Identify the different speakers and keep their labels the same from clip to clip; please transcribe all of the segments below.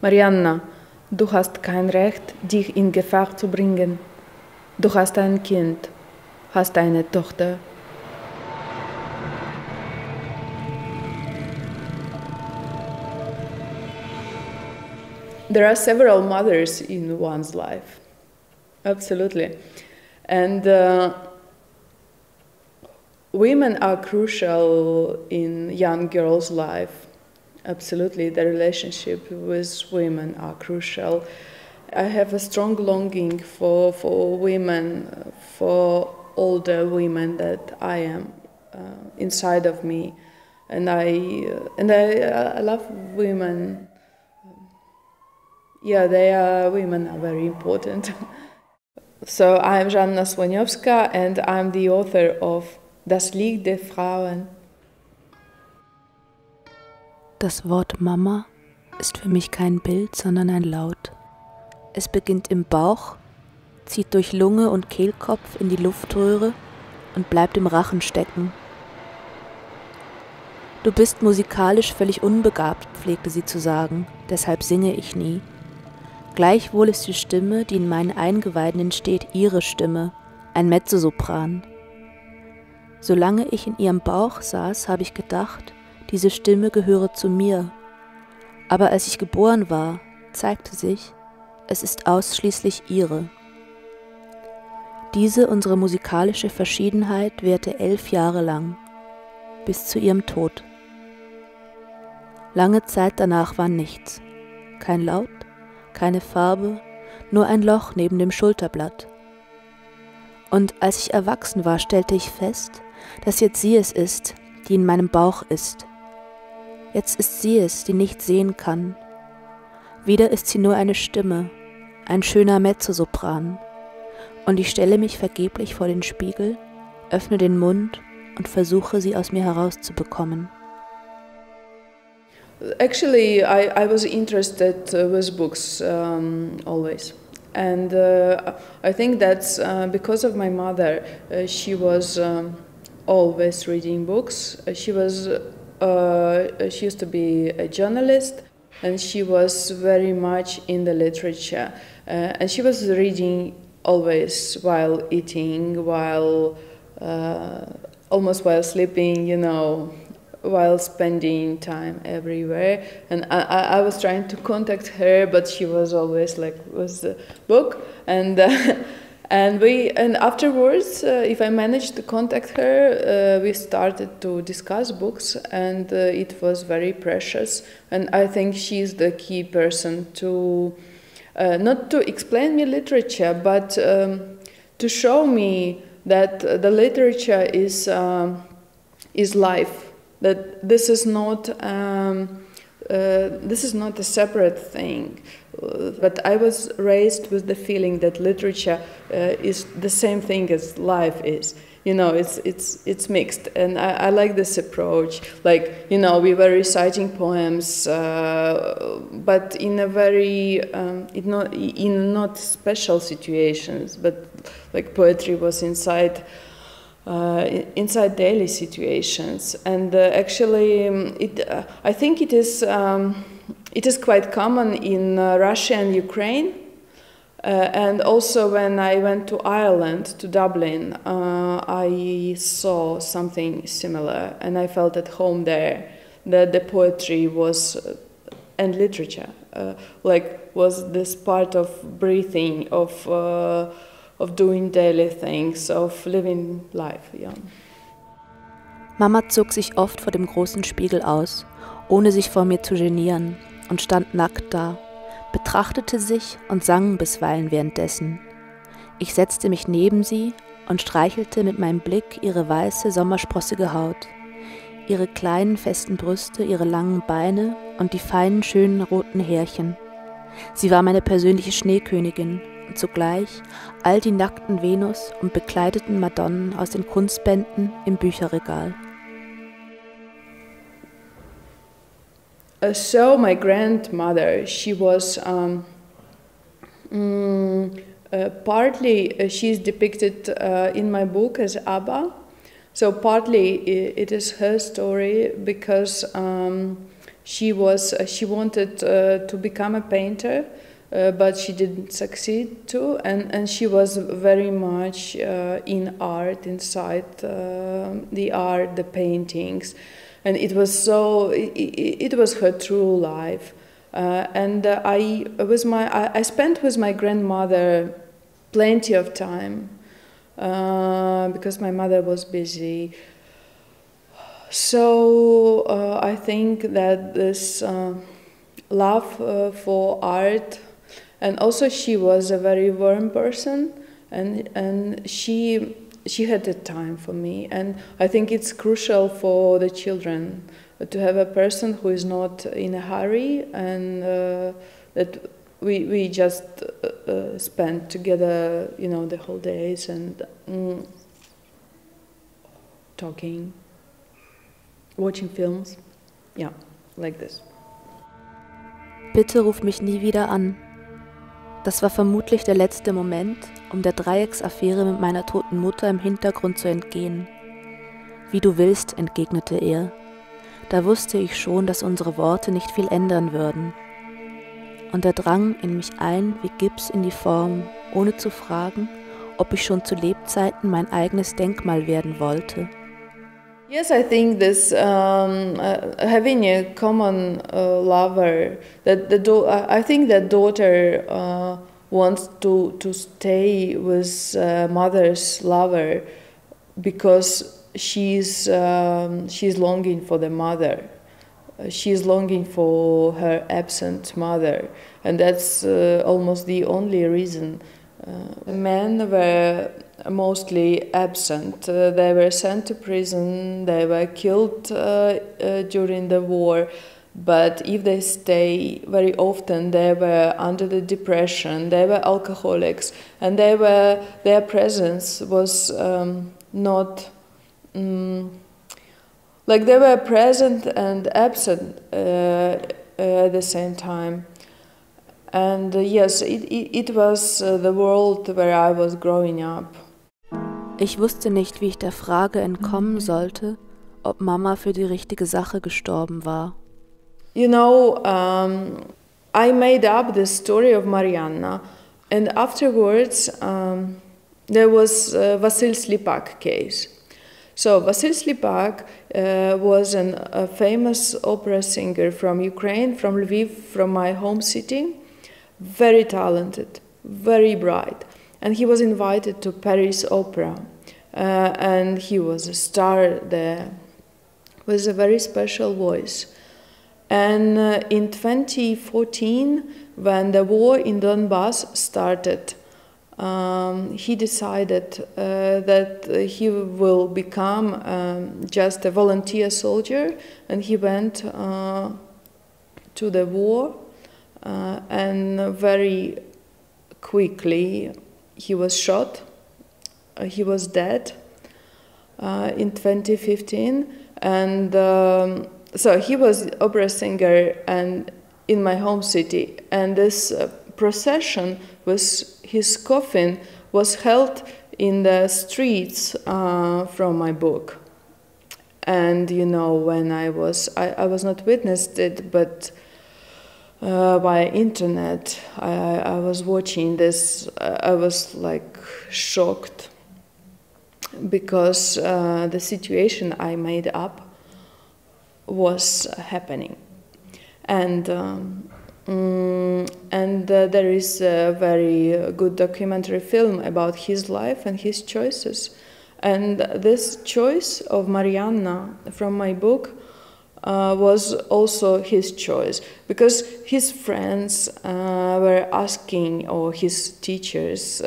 Speaker 1: Marianna, du hast kein Recht, dich in Gefahr zu bringen. Du hast ein Kind, hast eine Tochter. There are several mothers in one's life. Absolutely. And women are crucial in young girls' life. Absolutely, the relationship with women are crucial. I have a strong longing for women, for older women that I am inside of me, and I love women. Yeah, women are very important. So I'm Żanna Słoniowska and I'm the author of Das Lied der Frauen.
Speaker 2: Das Wort Mama ist für mich kein Bild, sondern ein Laut. Es beginnt im Bauch, zieht durch Lunge und Kehlkopf in die Luftröhre und bleibt im Rachen stecken. Du bist musikalisch völlig unbegabt, pflegte sie zu sagen, deshalb singe ich nie. Gleichwohl ist die Stimme, die in meinen Eingeweiden entsteht, ihre Stimme, ein Mezzosopran. Solange ich in ihrem Bauch saß, habe ich gedacht, diese Stimme gehöre zu mir. Aber als ich geboren war, zeigte sich, es ist ausschließlich ihre. Diese, unsere musikalische Verschiedenheit, währte 11 Jahre lang, bis zu ihrem Tod. Lange Zeit danach war nichts, kein Laut, keine Farbe, nur ein Loch neben dem Schulterblatt. Und als ich erwachsen war, stellte ich fest, dass jetzt sie es ist, die in meinem Bauch ist. Jetzt ist sie es, die nicht sehen kann. Wieder ist sie nur eine Stimme, ein schöner Mezzosopran. Und ich stelle mich vergeblich vor den Spiegel, öffne den Mund und versuche, sie aus mir herauszubekommen.
Speaker 1: Actually, I was interested with books always. And I think that's because of my mother. She was always reading books. She used to be a journalist, and she was very much in the literature. And she was reading always while eating, almost while sleeping, while spending time everywhere. And I was trying to contact her, but she was always like with the book. And and afterwards, if I managed to contact her, we started to discuss books, and it was very precious. And I think she's the key person to not to explain me literature, but to show me that the literature is life. That this is not a separate thing, but I was raised with the feeling that literature is the same thing as life is. It's mixed, and I like this approach. Like, we were reciting poems, but in a very not special situations, but like poetry was inside daily situations, and actually, I think it is quite common in Russia and Ukraine, and also when I went to Ireland, to Dublin, I saw something similar, and I felt at home there. That the poetry was and literature, was this part of breathing, of doing daily things, of living life, yeah.
Speaker 2: Mama zog sich oft vor dem großen Spiegel aus, ohne sich vor mir zu genieren, und stand nackt da, betrachtete sich und sang bisweilen währenddessen. Ich setzte mich neben sie und streichelte mit meinem Blick ihre weiße, sommersprossige Haut, ihre kleinen, festen Brüste, ihre langen Beine und die feinen, schönen, roten Härchen. Sie war meine persönliche Schneekönigin, und zugleich all die nackten Venus und bekleideten Madonnen aus den Kunstbänden im Bücherregal.
Speaker 1: So my grandmother, she was partly, she's depicted in my book as Abba. So partly it is her story because She wanted to become a painter, but she didn't succeed to, and she was very much in art, inside the art, the paintings, and it was her true life. I spent with my grandmother plenty of time because my mother was busy. So I think that this love for art, and also she was a very warm person, and she had the time for me, and I think it's crucial for the children to have a person who is not in a hurry, and that we just spend together, the whole days and talking, watching films, yeah, like this.
Speaker 2: Bitte ruf mich nie wieder an. Das war vermutlich der letzte Moment, um der Dreiecksaffäre mit meiner toten Mutter im Hintergrund zu entgehen. Wie du willst, entgegnete er. Da wusste ich schon, dass unsere Worte nicht viel ändern würden. Und er drang in mich ein wie Gips in die Form, ohne zu fragen, ob ich schon zu Lebzeiten mein eigenes Denkmal werden wollte.
Speaker 1: Yes, I think this having a common lover. I think that daughter wants to stay with mother's lover because she's longing for the mother. She's longing for her absent mother, and that's almost the only reason. Men were mostly absent. They were sent to prison, they were killed during the war, but if they stay, very often they were under the depression, they were alcoholics, and their presence was not... like they were present and absent at the same time. And yes, it was the world where I was growing up.
Speaker 2: Ich wusste nicht, wie ich der Frage entkommen sollte, ob Mama für die richtige Sache gestorben war.
Speaker 1: You know, I made up the story of Marianna, and afterwards there was Vasil Slipak case. So Vasil Slipak was a famous opera singer from Ukraine, from Lviv, from my home city. Very talented, very bright, and he was invited to Paris Opera, and he was a star there with a very special voice. And in 2014, when the war in Donbass started, he decided that he will become just a volunteer soldier, and he went to the war. And very quickly he was shot, he was dead in 2015, and so he was opera singer and in my home city, and this procession with his coffin was held in the streets from my book. And you know, when I was not witnessed it, but by internet, I was watching this. I was like shocked because the situation I made up was happening, and there is a very good documentary film about his life and his choices, and this choice of Marianna from my book was also his choice, because his friends were asking, or his teachers,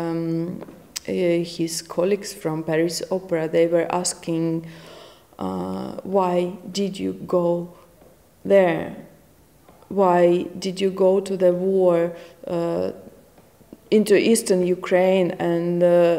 Speaker 1: his colleagues from Paris Opera, they were asking, why did you go there? Why did you go to the war into eastern Ukraine, and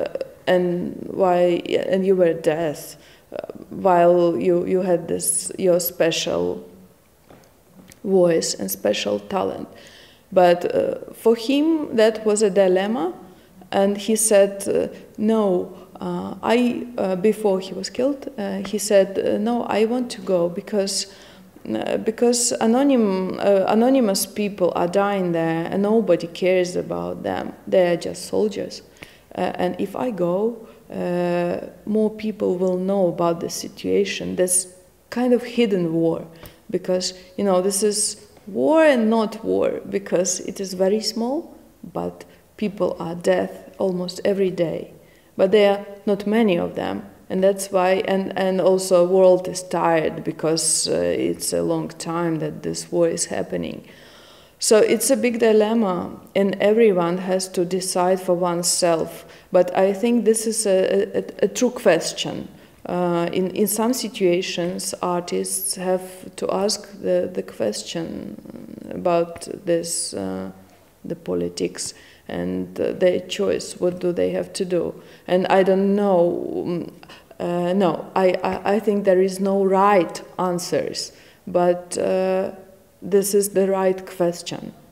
Speaker 1: you were dead? While you had your special voice and special talent. But for him that was a dilemma, and he said, no, before he was killed, he said, no, I want to go because because anonymous people are dying there and nobody cares about them. They are just soldiers. And if I go, more people will know about the situation. There's kind of hidden war, because, you know, this is war and not war, because it is very small, but people are dead almost every day. But there are not many of them. And that's why, and also the world is tired, because it's a long time that this war is happening. So it's a big dilemma, and everyone has to decide for oneself. But I think this is a true question. In some situations, artists have to ask the question about this, the politics, and their choice. What do they have to do? And I don't know. No, I think there is no right answers, but this is the right question.